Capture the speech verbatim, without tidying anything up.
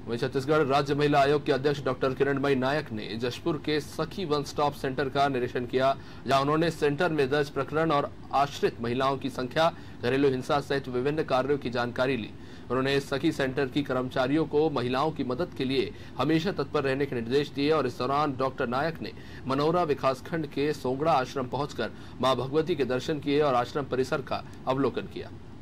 वहीं छत्तीसगढ़ राज्य महिला आयोग के अध्यक्ष डॉक्टर किरणमयी नायक ने जशपुर के सखी वन स्टॉप सेंटर का निरीक्षण किया, जहां उन्होंने सेंटर में दर्ज प्रकरण और आश्रित महिलाओं की संख्या, घरेलू हिंसा सहित विभिन्न कार्यों की जानकारी ली। उन्होंने सखी सेंटर की कर्मचारियों को महिलाओं की मदद के लिए हमेशा तत्पर रहने के निर्देश दिए और इस दौरान डॉक्टर नायक ने मनोरा विकासखंड के सोंगड़ा आश्रम पहुंचकर मां भगवती के दर्शन किए और आश्रम परिसर का अवलोकन किया।